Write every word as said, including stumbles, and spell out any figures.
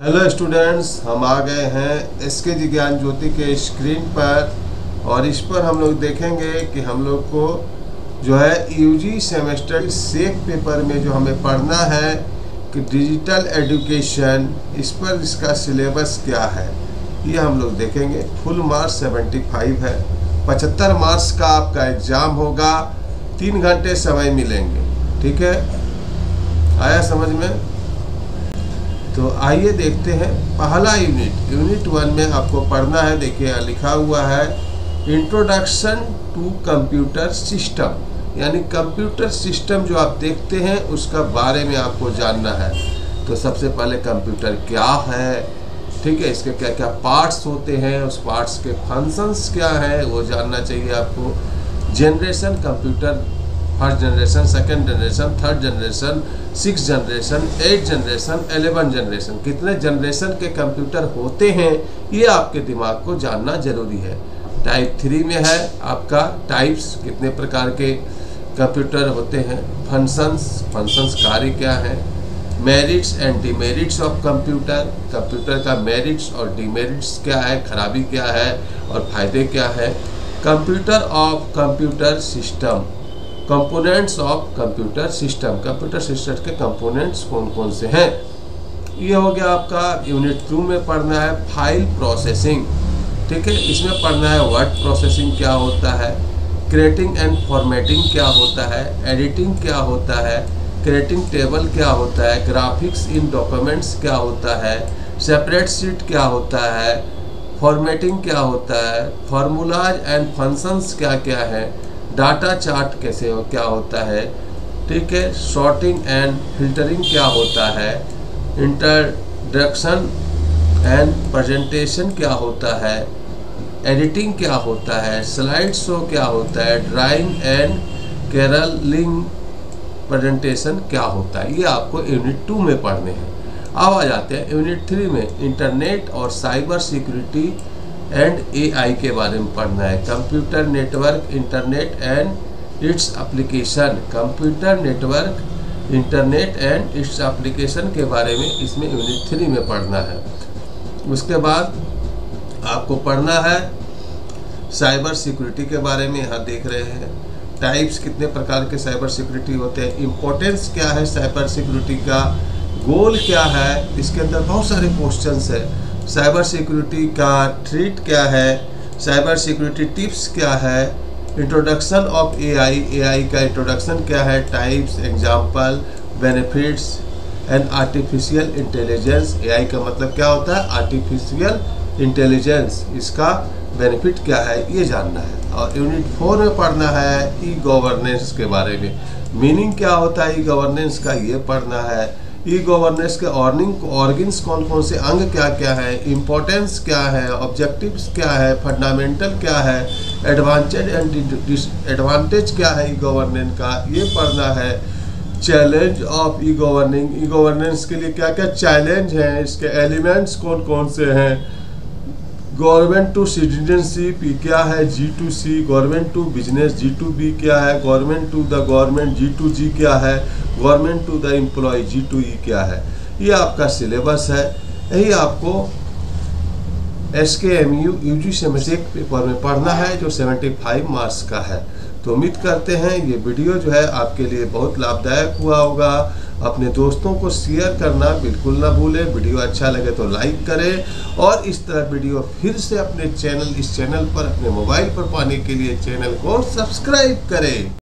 Hello students, हम आ गए हैं एस के जी ज्ञान ज्योति के स्क्रीन पर और इस पर हम लोग देखेंगे कि हम लोग को जो है यूजी सेमेस्टर सेक पेपर में जो हमें पढ़ना है कि डिजिटल एजुकेशन, इस पर इसका सिलेबस क्या है ये हम लोग देखेंगे। फुल मार्क्स पचहत्तर है, पचहत्तर मार्क्स का आपका एग्ज़ाम होगा, तीन घंटे समय मिलेंगे। ठीक है, आया समझ में? तो आइए देखते हैं। पहला यूनिट यूनिट वन में आपको पढ़ना है। देखिए यहाँ लिखा हुआ है इंट्रोडक्शन टू कंप्यूटर सिस्टम, यानी कंप्यूटर सिस्टम जो आप देखते हैं उसका बारे में आपको जानना है। तो सबसे पहले कंप्यूटर क्या है, ठीक है, इसके क्या क्या पार्ट्स होते हैं, उस पार्ट्स के फंक्शंस क्या है वो जानना चाहिए आपको। Generation computer, first generation, second generation, third generation, six generation, eight generation, eleven generation, कितने जनरेशन के कंप्यूटर होते हैं ये आपके दिमाग को जानना जरूरी है। टाइप थ्री में है आपका टाइप्स, कितने प्रकार के कंप्यूटर होते हैं। फंक्शंस, फंक्शंस कार्य क्या है। Merits and demerits of computer, computer का मेरिट्स और डिमेरिट्स क्या है, खराबी क्या है और फायदे क्या है। Computer of computer system, components of computer system, computer system के कंपोनेंट्स कौन कौन से हैं। ये हो गया आपका यूनिट टू में पढ़ना है फाइल प्रोसेसिंग, ठीक है, इसमें पढ़ना है वर्ड प्रोसेसिंग क्या होता है, क्रिएटिंग एंड फॉर्मेटिंग क्या होता है, एडिटिंग क्या होता है, क्रिएटिंग टेबल क्या होता है, ग्राफिक्स इन डॉक्यूमेंट्स क्या होता है, सेपरेट शीट क्या होता है, फॉर्मेटिंग क्या होता है, फार्मूलाज एंड फंक्शंस क्या क्या है, डाटा चार्ट कैसे हो क्या होता है, ठीक है, सॉर्टिंग एंड फिल्टरिंग क्या होता है, इंट्रोडक्शन एंड प्रेजेंटेशन क्या होता है, एडिटिंग क्या होता है, स्लाइड शो क्या होता है, ड्राइंग एंड कैरलिंग प्रेजेंटेशन क्या होता है। ये आपको यूनिट टू में पढ़ने हैं। अब आ जाते हैं यूनिट थ्री में, इंटरनेट और cyber security and A I के बारे में पढ़ना है। Computer network, internet and its application, computer network, internet and its application के बारे में इसमें यूनिट थ्री में पढ़ना है। उसके बाद आपको पढ़ना है साइबर सिक्योरिटी के बारे में। यहाँ देख रहे हैं टाइप्स, कितने प्रकार के साइबर सिक्योरिटी होते हैं, इम्पोर्टेंस क्या है साइबर सिक्योरिटी का, गोल क्या है, इसके अंदर बहुत सारे क्वेश्चंस है। साइबर सिक्योरिटी का थ्रेट क्या है, साइबर सिक्योरिटी टिप्स क्या है, इंट्रोडक्शन ऑफ एआई, एआई का इंट्रोडक्शन क्या है, types, example, benefits and artificial intelligence. AI का मतलब क्या होता है, आर्टिफिशियल इंटेलिजेंस, इसका बेनिफिट क्या है ये जानना है। और यूनिट फोर में पढ़ना है ई गवर्नेंस के बारे में, मीनिंग क्या होता है ई गवर्नेंस का ये पढ़ना है। ई गवर्नेंस के ऑर्निंग ऑर्गन्स कौन कौन से, अंग क्या क्या है, इम्पोर्टेंस क्या है, ऑब्जेक्टिव्स क्या है, फंडामेंटल क्या है, एडवांटेज एंड डिसएडवांटेज क्या है ई गवर्नेंस का ये पढ़ना है। Challenge of e governing, e governance के लिए क्या क्या चैलेंज हैं, इसके एलिमेंट्स कौन कौन से हैं। गवर्नमेंट टू सिटीजनशिप क्या है, G to C, government to business, G to B क्या है, government to the government, G to G क्या है, government to the employ, G to E क्या है। ये आपका सिलेबस है। यही आपको S K M U UG semester paper में पढ़ना है जो पचहत्तर मार्क्स का है। तो उम्मीद करते हैं ये वीडियो जो है आपके लिए बहुत लाभदायक हुआ होगा। अपने दोस्तों को शेयर करना बिल्कुल ना भूलें। वीडियो अच्छा लगे तो लाइक करें और इस तरह वीडियो फिर से अपने चैनल इस चैनल पर अपने मोबाइल पर पाने के लिए चैनल को सब्सक्राइब करें।